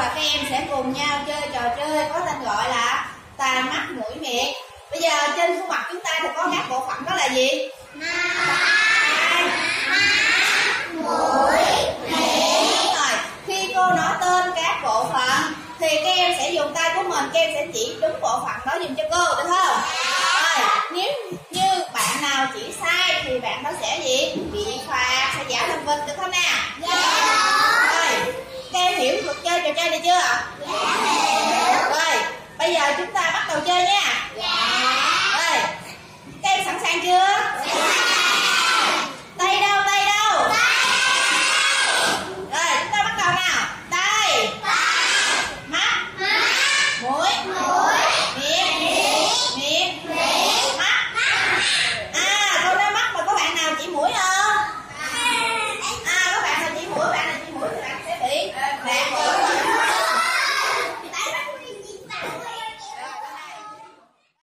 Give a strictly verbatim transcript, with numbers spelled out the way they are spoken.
và các em sẽ cùng nhau chơi trò chơi có tên gọi là tai mắt mũi miệng. Bây giờ trên khuôn mặt chúng ta thì có các bộ phận đó là gì? Tai, mắt, mũi, miệng. Rồi, khi cô nói tên các bộ phận thì các em sẽ dùng tay của mình, các em sẽ chỉ đúng bộ phận đó dùm cho cô, được không? Rồi, nếu như bạn nào chỉ sai thì bạn đó sẽ gì? Bị phạt, sẽ giả làm vịt, được không nè? Rồi, các em hiểu luật chơi trò chơi này chưa ạ? Rồi, bây giờ chúng ta bắt đầu chơi nha. Rồi, các em sẵn sàng chưa?